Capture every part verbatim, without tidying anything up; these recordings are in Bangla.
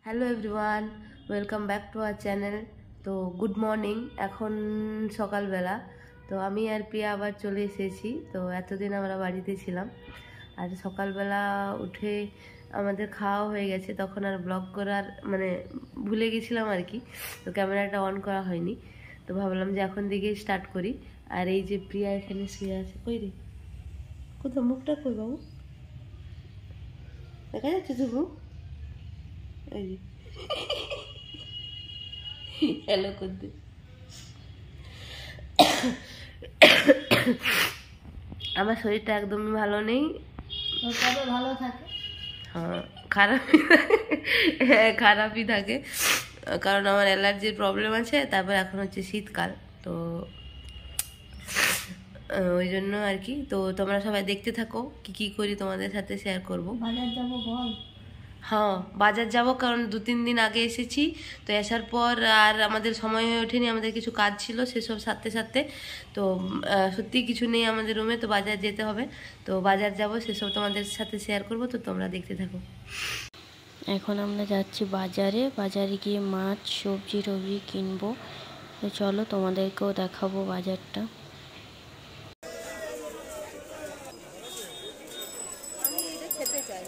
Hello everyone, welcome back to our channel. তো গুড মর্নিং, এখন সকালবেলা। তো আমি আর প্রিয়া আবার চলে এসেছি। তো এতদিন আমরা বাড়িতে ছিলাম, আর সকালবেলা উঠে আমাদের খাওয়া হয়ে গেছে, তখন আর ব্লগ করার মানে ভুলে গেছিলাম আর কি। তো ক্যামেরাটা অন করা হয়নি, তো ভাবলাম যে এখন দিকেই স্টার্ট করি। আর এই যে প্রিয়া এখানে শুয়ে আছে। কই রে, কোথাও মুখটা কই বাবু, দেখা যাচ্ছে তো মুখ? হ্যালো করতে আমার শরীরটা একদমই ভালো নেই। তবে ভালো থাকে, হ্যাঁ খারাপই হ্যাঁ খারাপই থাকে, কারণ আমার অ্যালার্জির প্রবলেম আছে। তারপর এখন হচ্ছে শীতকাল, তো ওই জন্য আর কি। তো তোমরা সবাই দেখতে থাকো, কি কি করি তোমাদের সাথে শেয়ার করবো। বাজার যাবো বল। হ্যাঁ বাজার যাব, কারণ দু তিন দিন আগে এসেছি। তো আসার পর আর আমাদের সময় হয়ে ওঠেনি, আমাদের কিছু কাজ ছিল সেসব সাথে সাথে। তো সত্যি কিছু নেই আমাদের রুমে, তো বাজার যেতে হবে। তো বাজার যাব, সেসব তোমাদের সাথে শেয়ার করব, তো তোমরা দেখতে থাকো। এখন আমরা যাচ্ছি বাজারে। বাজারে গিয়ে মাছ সবজি টবজি কিনবো। তো চলো তোমাদেরকেও দেখাবো বাজারটা। আমি এটা খেতে চাই,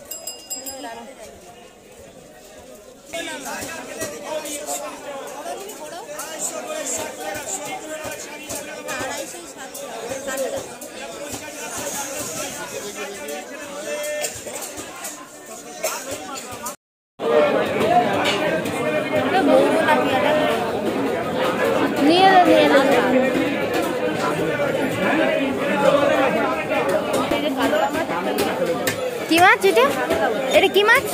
কি মাছ এটা? এটা কি মাছ?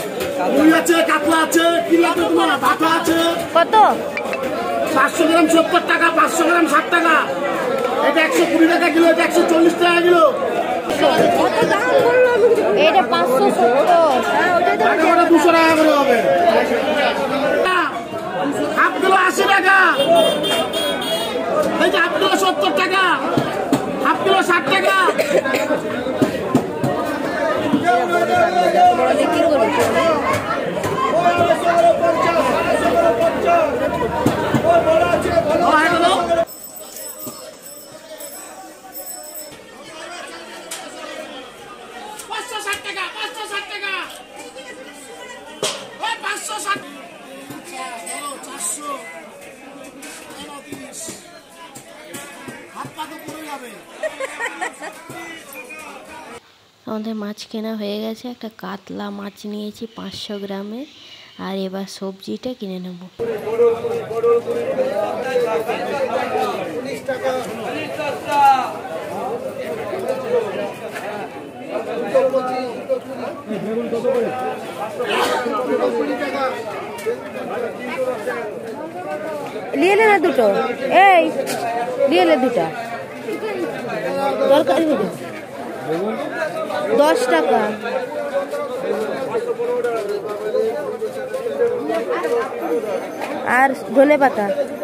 কত? পাঁচশো গ্রাম সত্তর টাকা, পাঁচশো গ্রাম ষাট টাকা, এটা একশো কুড়ি টাকা কিলো, এটা একশো চল্লিশ টাকা কিলো। এটা পাঁচশো সত্তর, দুশো টাকা করে হবে। হাফ কিলো আশি টাকা, এই যে হাফ কিলো সত্তর টাকা, হাফ কিলো ষাট টাকা। আমাদের মাছ কেনা হয়ে গেছে। একটা কাতলা মাছ নিয়েছি পাঁচশো গ্রামের। আর এবার সবজিটা কিনে নেব। নিয়ে নে না দুটো, এই নিয়ে নে দুটা, দরকারি হবে। দশ টাকা। আর ধনে পাতা।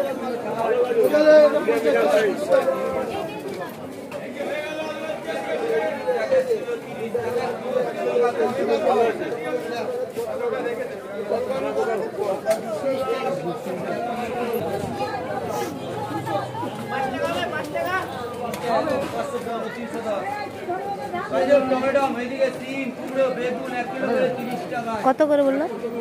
কত করে বললো?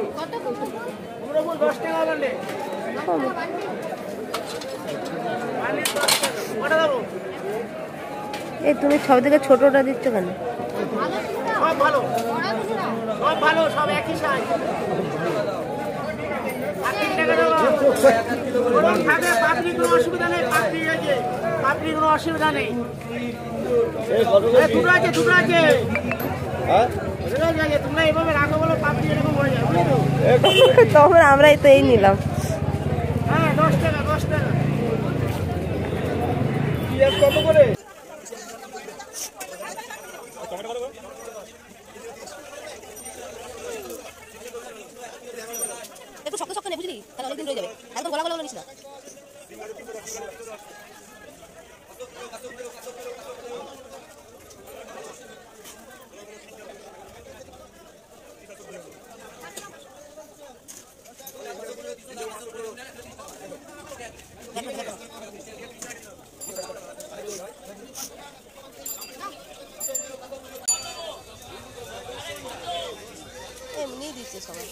এই তুমি সব থেকে ছোটটা দিচ্ছ কেন? সব ভালো, সব ভালো, সব একই সাইজ। পাপড়ি কোনো অসুবিধা নেই, পাপড়ি আছে, পাপড়ি কোনো অসুবিধা নেই। দুটো আছে, দুটো আছে, তোমরা এভাবে রাখো বলো, পাপড়ি এরকম হয়ে যাবে। তখন আমরাই তো এই নিলাম। হ্যাঁ দশ টাকা, দশ টাকা। কত করে? একটু শক্ত শক্ত নে, বুঝলি? তাহলে অনেকদিন রয়ে যাবে। একদম গলা গলা নিস না।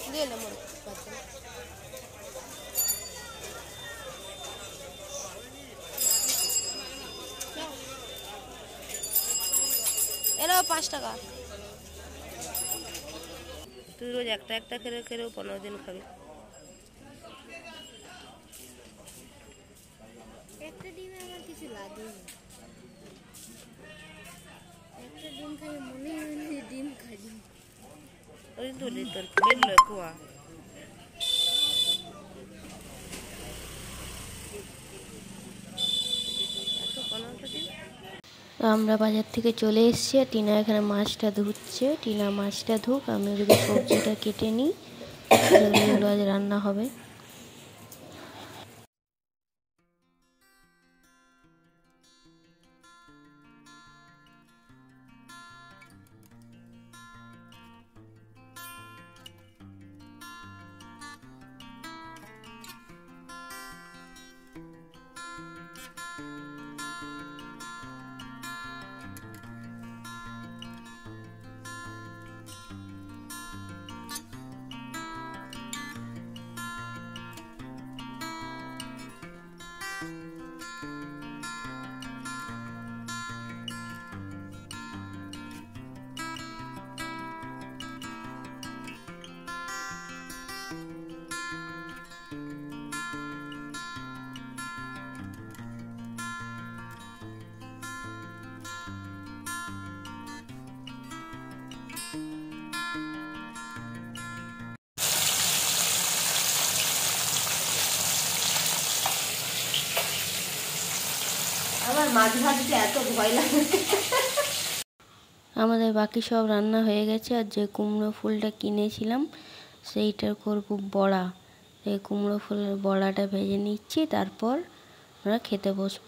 দিয়ে না মোর বাচ্চা এরা পাঁচ টাকা তুই রোজ একটা একটা খেলে খেলেও পনেরো দিন খাবি একটা ডিমে আমার কিছু লাগে না একটা ডিম খাই মনে হয় ডিম খাই ওই তুলি তোর বেরলো কুয়া এত পনেরোটা দিন আমরা বাজার থেকে চলে এসেছি আর টিনা এখানে মাছটা ধুচ্ছে টিনা মাছটা ধুক আমি ওদিকে সবজিটা কেটে নিই যেগুলো আজ রান্না হবে আমার মাছ ভাজতে এত ভয় লাগে আমাদের বাকি সব রান্না হয়ে গেছে আর যে কুমড়ো ফুলটা কিনেছিলাম সেইটার করব বড়া এই কুমড়ো ফুলের বড়াটা ভেজে নিচ্ছি তারপর আমরা খেতে বসবো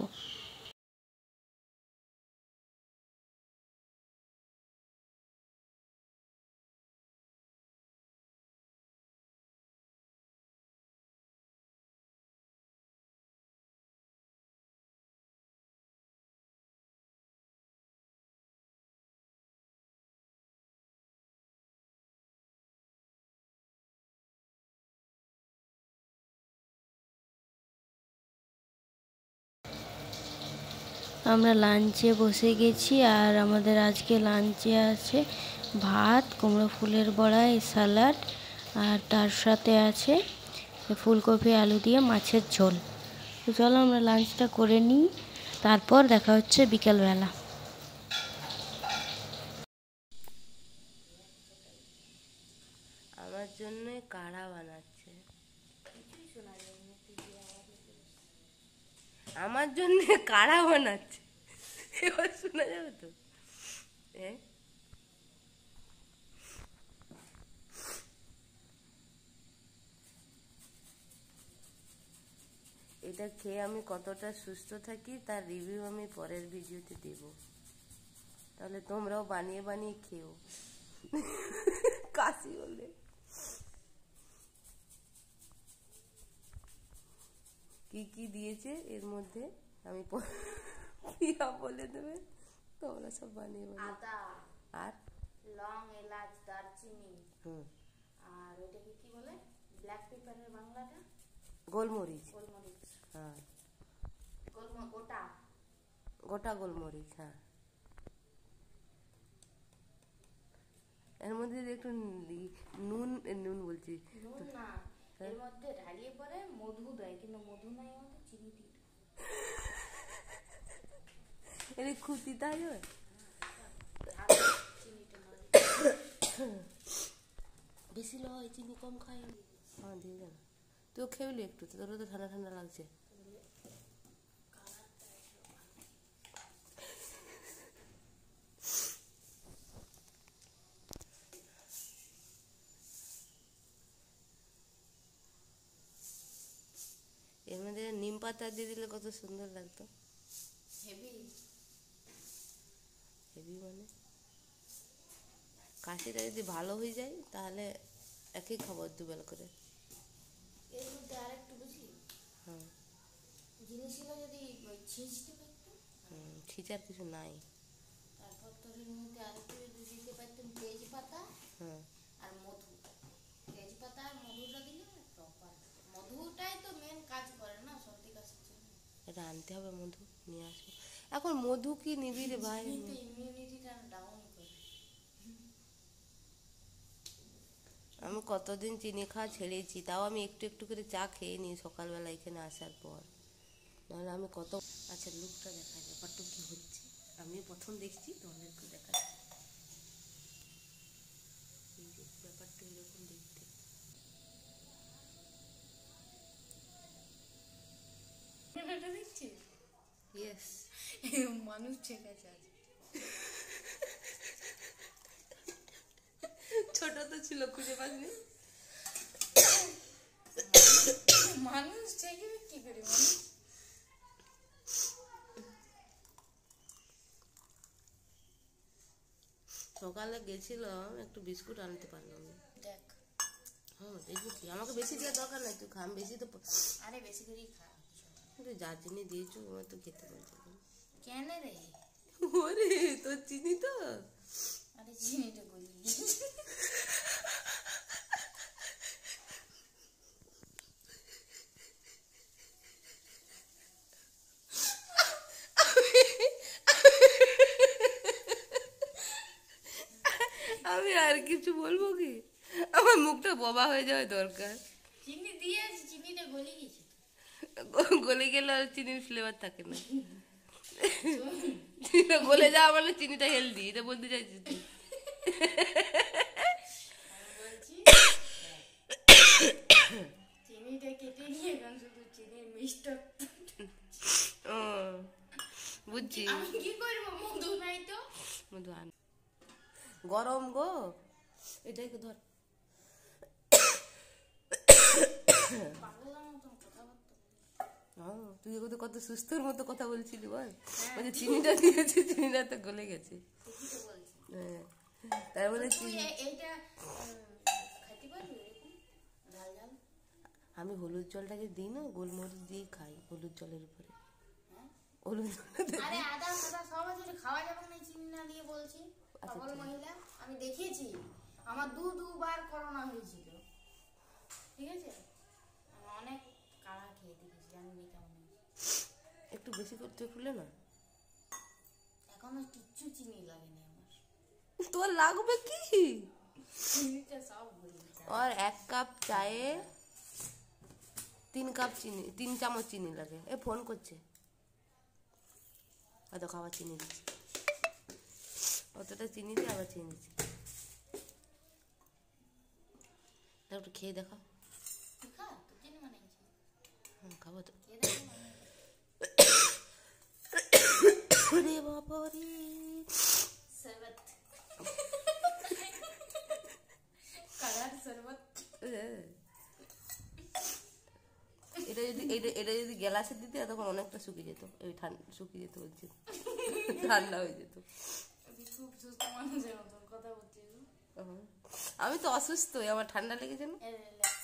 আমরা লাঞ্চে বসে গেছি আর আমাদের আজকে লাঞ্চে আছে ভাত কুমড়ো ফুলের বড়া স্যালাড আর তার সাথে আছে ফুলকপি আলু দিয়ে মাছের ঝোল তো চলো আমরা লাঞ্চটা করে নিই তারপর দেখা হচ্ছে বিকেলবেলা আমার জন্য কাড়া বানাচ্ছে আমার জন্য কাড়া বানাচ্ছে এবার শোনা যাবে তো হ্যাঁ এটা খেয়ে আমি কতটা সুস্থ থাকি তার রিভিউ আমি পরের ভিডিওতে দেব তাহলে তোমরাও বানিয়ে বানিয়ে খেও কাশি বলে কি কি দিয়েছে এর মধ্যে আমি পিয়া বলে দেবে তোমরা সব বানিয়ে বানিয়ে আদা আর লং এলাচ দারচিনি হুম আর ওটাকে কি বলে ব্ল্যাক পেপারের বাংলাটা গোলমরিচ গোলমরিচ হ্যাঁ গোলমরিচ গোটা গোটা গোলমরিচ হ্যাঁ এর মধ্যে একটু নুন নুন বলছি নুন না এর মধ্যে ঢালিয়ে পরে মধু দেয় কিন্তু মধু নাই আমাদের চিনি দিয়ে এর খুব তিতা হয় বেশি লয় চিনি কম খাই হ্যাঁ দিয়ে দেন তুইও খেয়ে একটু তোরও তো ঠান্ডা ঠান্ডা লাগছে এর মধ্যে নিম পাতা দিয়ে দিলে কত সুন্দর লাগতো হেভি হেভি মানে কাশিটা যদি ভালো হয়ে যায় তাহলে একই খাবার দুবেলা করে এর মধ্যে আরেকটু বুঝি হ্যাঁ জিনিসগুলো যদি ছিঁচতে পারতাম হুম ছিঁচার কিছু নাই তারপর তোর এর মধ্যে আরেকটু যদি দিতে পারতাম তেজপাতা হ্যাঁ আর মধু তেজপাতা এটা আনতে হবে, মধু নিয়ে আসবো। এখন মধু কি নিবি রে ভাই? ইমিউনিটিটা ডাউন করে। আমি কতদিন চিনি খাওয়া ছেড়েছি, তাও আমি একটু একটু করে চা খেয়ে নিই সকালবেলা এখানে আসার পর, নাহলে আমি কত। আচ্ছা লুকটা দেখা, ব্যাপারটা কি হচ্ছে আমি প্রথম দেখছি, তোমাদেরকে দেখাচ্ছি। এই যে ব্যাপারটা এরকম দেখতে। দেখছি ইয়েস, মানুষ ঠিক আছে আজ। ছোট তো ছিল, খুঁজে পাসনি। মানুষ থেকে কি করে মানুষ? সকালে গেছিলাম, একটু বিস্কুট আনতে পারলাম না। দেখ, হ্যাঁ দেখবো কি, আমাকে বেশি দেওয়ার দরকার নাই, তুই খাম বেশি তো। আরে বেশি করেই খা। তুই যা চিনি দিয়েছো আমার তো খেতে পারছি না। কেন রে? ওরে তোর চিনি তো। আরে চিনিটা গলি আমি আর কিছু বলবো কি, আমার মুখটা বোবা হয়ে যাওয়া দরকার। চিনি দিয়েছি, চিনিটা গলি গেছে। গলে গেলে আর চিনির ফ্লেভার থাকে না। চিনিটা গলে যাওয়া মানে চিনিটা হেলদি, এটা বলতে চাইছিস তুই? বলছি চিনিটা কেটে নিয়ে এখন শুধু চিনির মিষ্টার। ও বুঝছি। আমি কি করবো, মধু নাই তো। মধু আন, গরম গো, এটাই তো ধর। পাগলার মতন কথাবার্তা। হ্যাঁ, তুই এগুলো কত সুস্থর মতো কথা বলছিলি বল। মানে চিনিটা দিয়েছি, চিনিটা তো গলে গেছে। ঠিকই তো বলছি। হ্যাঁ, তার মানে তুই চিনি। এ- এইটা উম, খেতে পারবি এরকম ঝাল ঝাল? আমি হলুদ জলটাকে দিই না, গোলমরিচ দিয়ে খাই হলুদ জলের উপরে। হ্যাঁ? হলুদ জলটা আরে আদা ফাদা সব আছে, এটা খাওয়া যাবে না চিনি না দিয়ে বলছি। আচ্ছা, পাগল ঠিক। মহিলা, আমি দেখিয়েছি, আমার দু দুবার করোনা হয়েছিল, ঠিক আছে? আমি অনেক কাড়া খেয়ে দেখেছি, জানি না কেমন হয়েছে। একটু বেশি করতে খুলে না, এখনো কিচ্ছু চিনি লাগেনি আমার। তোর লাগবে কি? চিনিটা সব ভুলে গেছে। আর এক কাপ চায়ে তিন কাপ চিনি, তিন চামচ চিনি লাগে। এ ফোন করছে, হয়তো খাবার চিনি দিচ্ছি, অতটা চিনি দিয়ে আবার চিনি দিচ্ছি। একটু খেয়ে দেখাও। তুই খা, তোর জন্য বানিয়েছি। হুম, খাবো তো। খেয়ে দেখো বানিয়ে। ওরে বাবা রে, শরবত, কাড়ার শরবত। হ্যাঁ। এটা যদি এটা এটা যদি গ্লাসে দিতে তখন অনেকটা শুকিয়ে যেত, এই ঠান্ডা শুকিয়ে যেত বলছি, ঠান্ডা হয়ে যেত। তুই খুব সুস্থ মানুষের মতন কথা বলছিস। আমি তো অসুস্থ, আমার ঠান্ডা লেগেছে না। এ লে, লে।